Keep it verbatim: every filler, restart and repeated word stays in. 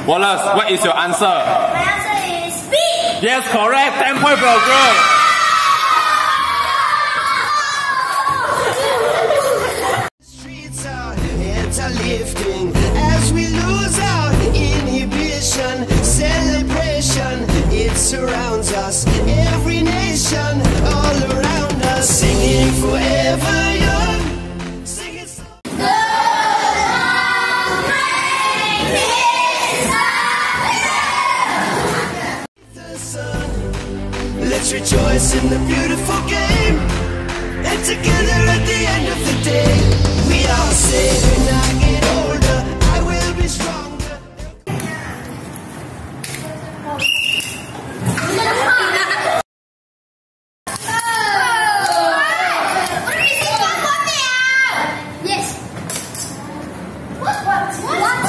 Wallace, what is your answer? My answer is B. Yes, correct. ten points for your girl. Streets are heads are lifting as we lose our inhibition. Celebration, it surrounds us. Every nation, all around us, singing forever young. Singing so the sun. Let's rejoice in the beautiful game. And together at the end of the day, we all say when I get older, I will be stronger. Yes. What? What? What?